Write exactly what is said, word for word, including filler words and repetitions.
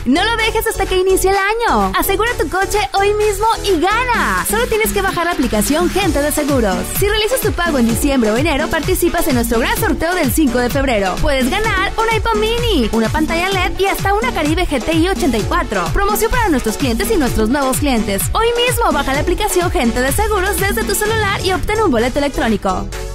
No lo dejes hasta que inicie el año. Asegura tu coche hoy mismo y gana. Solo tienes que bajar la aplicación Gente de Seguros. Si realizas tu pago en diciembre o enero, participas en nuestro gran sorteo del cinco de febrero. Puedes ganar un iPhone Mini, una pantalla L E D y hasta una Caribe G T I ochenta y cuatro. Promoción para nuestros clientes y nuestros nuevos clientes. Hoy mismo baja la aplicación Gente de Seguros desde tu celular y obtén un boleto electrónico.